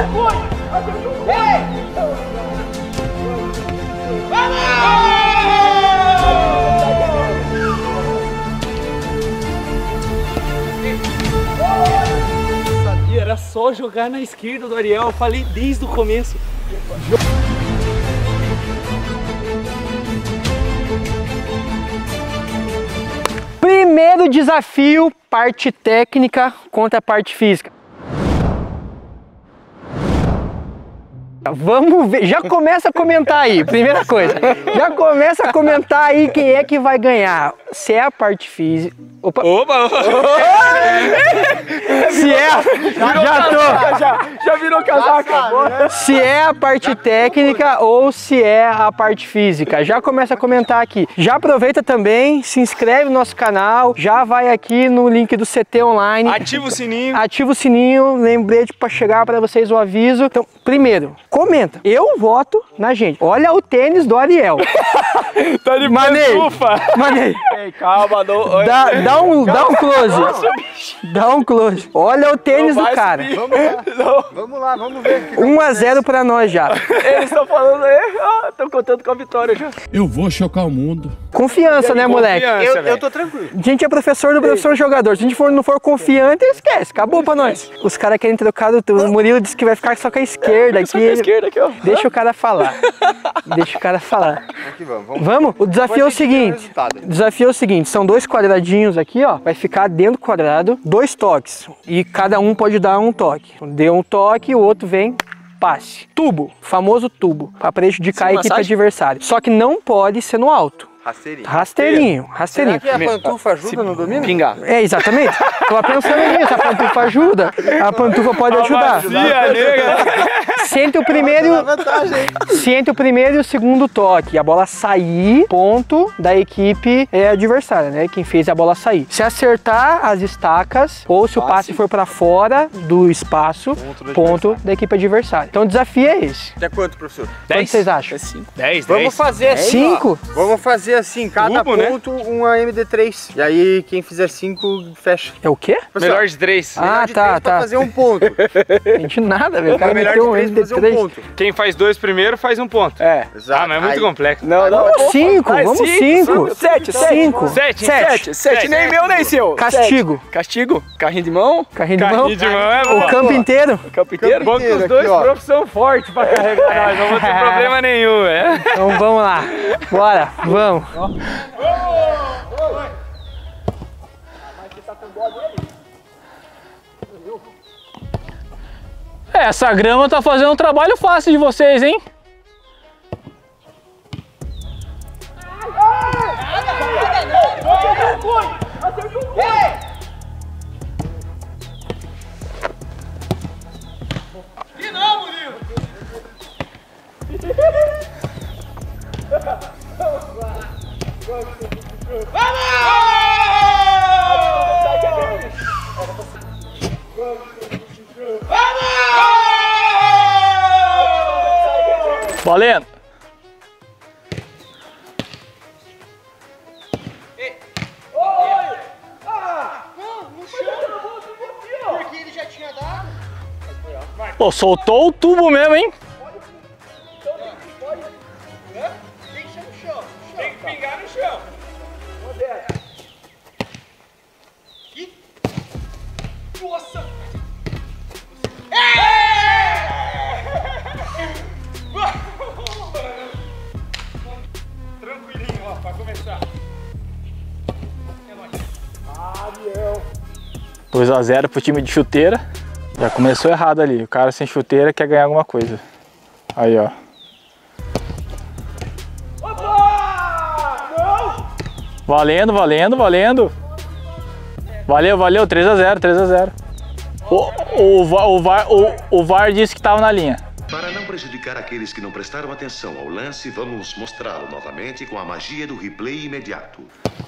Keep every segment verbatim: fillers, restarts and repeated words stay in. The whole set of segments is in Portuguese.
Sabia, era só jogar na esquerda do Ariel, eu falei desde o começo. Primeiro desafio, parte técnica contra a parte física. Vamos ver, já começa a comentar aí, primeira coisa. Já começa a comentar aí quem é que vai ganhar. Se é a parte física... Opa! Opa! Se é... Já tô... Já, já virou casaca. Se é a parte técnica ou se é a parte física. Já começa a comentar aqui. Já aproveita também, se inscreve no nosso canal, já vai aqui no link do C T Online. Ativa o sininho. Ativa o sininho, lembrete para chegar para vocês o aviso. Então, primeiro, comenta. Eu voto na gente. Olha o tênis do Ariel. Tá de Manei. Manei. Ei, calma, não. Dá, dá, um, dá um close. Dá um close. Olha o tênis do cara. Vamos lá. Não. Vamos lá, vamos ver. um a zero pra nós já. Eles estão falando aí, estão contando com a vitória já. Eu vou chocar o mundo. Confiança, né, moleque? Confiança, Eu, eu tô tranquilo. A gente é professor do professor jogador. Se a gente for, não for confiante, esquece. Acabou pra nós. Os caras querem trocar o... O Murilo disse que vai ficar só com a esquerda aqui. Só com a esquerda aqui, ó. Deixa o cara falar. Deixa o cara falar. Aqui vamos, vamos. Vamos? O desafio é o seguinte. O desafio é o seguinte. São dois quadradinhos aqui, ó. Vai ficar dentro do quadrado, dois toques. E cada um pode dar um toque. Deu um toque, o outro vem... Passe. Tubo. Famoso tubo. Pra prejudicar a equipe adversária. Só que não pode ser no alto. Rasteirinho. Rasteirinho, rasteirinho. Será que a pantufa ajuda no domínio? Pingar. É, exatamente. Tô pensando nisso, a pantufa ajuda. A pantufa pode ajudar. Sente o primeiro, sente o primeiro e o segundo toque. A bola sair, ponto da equipe é, adversária, né? Quem fez a bola sair. Se acertar as estacas, ou se o passe for para fora do espaço, ponto, ponto da equipe adversária. Então o desafio é esse. Até quanto, professor? Quanto vocês acham? dez, Vamos fazer assim. cinco? Vamos fazer assim, cada Tubo, ponto né? uma M D três. E aí quem fizer cinco fecha. É o quê? Pessoal, melhor de três. Ah, melhor de tá, três tá. pra fazer um ponto. Entendi nada, velho. O cara melhor meteu de um três M pra D fazer um três. ponto. Quem faz dois primeiro faz um ponto. É. Exato. Ah, mas é muito aí, complexo. Não, não. Vamos cinco, Vai, vamos cinco, cinco. Sete, Cinco. Sete, Sete. sete. Sete, nem meu, nem seu. Castigo. Sete. Castigo. Carrinho de mão. Carrinho de mão. Carrinho de mão é bom. O campo inteiro. O campo inteiro. Bom que os inteiro dois aqui, ó. profs são fortes pra carregar nós. Não vou ter problema nenhum, é. Então vamos lá. Bora, vamos. É, essa grama tá fazendo um trabalho fácil de vocês, hein? E não, Murilo! Valendo! Pô, soltou o tubo mesmo, hein? Tem que pingar no chão. Nossa! Tranquilinho, ó, pra começar. É nóis. dois a zero pro time de chuteira. Já começou errado ali. O cara sem chuteira quer ganhar alguma coisa. Aí, ó. Valendo, valendo, valendo. Valeu, valeu. três a zero, três a zero. O, o, Va- o, VAR, o, o VAR disse que tava na linha. Para não prejudicar aqueles que não prestaram atenção ao lance, vamos mostrá-lo novamente com a magia do replay imediato.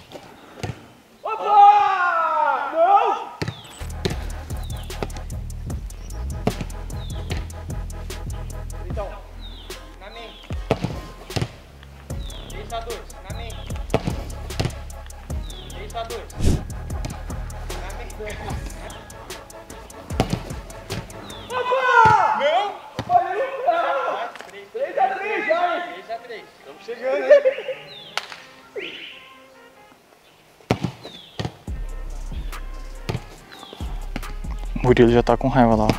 Então, na mente. três a dois, na mente. três a dois. Na mente. Não! O Murilo já tá com raiva lá.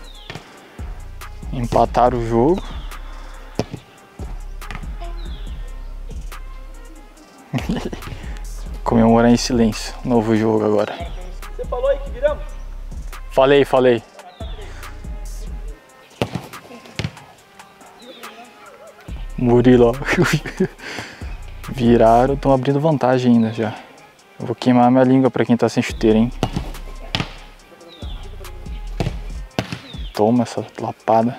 Empataram o jogo. Comemorar em silêncio. Novo jogo agora. Você falou aí que viramos? Falei, falei. Murilo, ó. Viraram, estão abrindo vantagem ainda já. Eu vou queimar minha língua pra quem tá sem chuteira, hein. Toma essa lapada.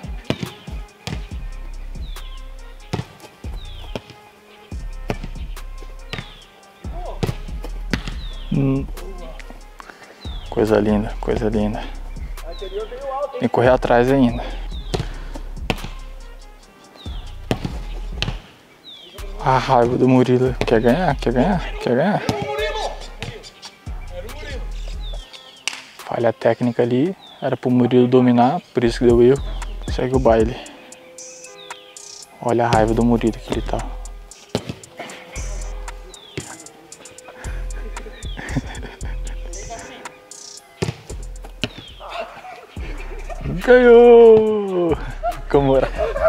Hum. Coisa linda, coisa linda. Tem que correr atrás ainda. A raiva do Murilo. Quer ganhar? Quer ganhar? Quer ganhar? Falha técnica ali. Era pro Murilo dominar, por isso que deu erro. Segue o baile. Olha a raiva do Murilo que ele tá. Ganhou! Com moral.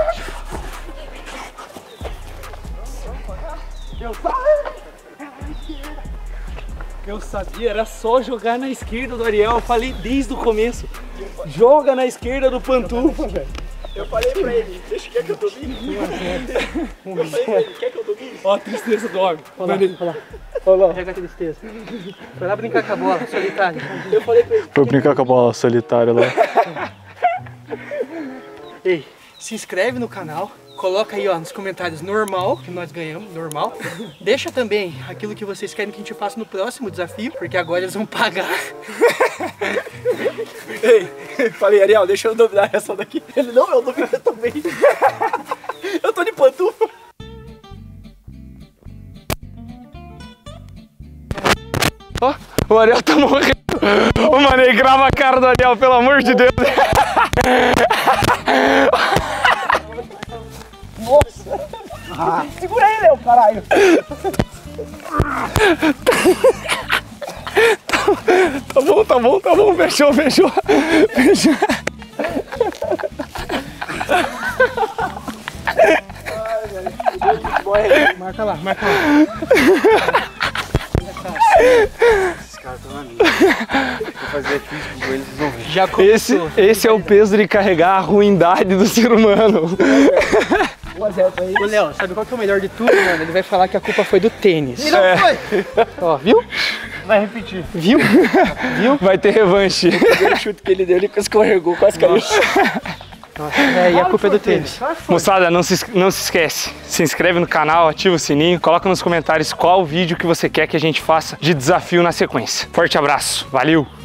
Eu sabia, era só jogar na esquerda do Ariel. Eu falei desde o começo. Joga na esquerda do Pantufa, velho. Eu falei pra ele, deixa quer que eu domine. Eu falei pra ele, quer que eu domine? Ó a tristeza do homem. Olha lá, olha lá. Olha lá. Pega a tristeza. Foi lá brincar com a bola, solitário. Eu falei pra ele. Foi brincar com a bola solitária lá. Ei, se inscreve no canal. Coloca aí, ó, nos comentários normal, que nós ganhamos, normal. Deixa também aquilo que vocês querem que a gente faça no próximo desafio, porque agora eles vão pagar. Ei, falei, Ariel, deixa eu dominar essa daqui. Ele, não, eu domino também. Eu tô de pantufa. Ó, oh, o Ariel tá morrendo. Ô, mano, grava a cara do Ariel, pelo amor de Deus. Nossa! Ah. Segura aí, Léo, caralho! Tá bom, tá bom, tá bom, fechou, fechou, fechou. Marca lá, marca lá. Esses caras estão na minha. Vou fazer físico com eles, vocês vão ver. Já Esse, esse é o peso de carregar a ruindade do ser humano. Ô, Léo, sabe qual que é o melhor de tudo, mano? Ele vai falar que a culpa foi do tênis. E não É. foi! Ó, viu? Vai repetir. Viu? Viu? Vai ter revanche. O primeiro chute que ele deu, ele escorregou, quase caiu. Nossa, é, e a culpa é do tênis. Moçada, não se, não se esquece, se inscreve no canal, ativa o sininho, coloca nos comentários qual vídeo que você quer que a gente faça de desafio na sequência. Forte abraço, valeu!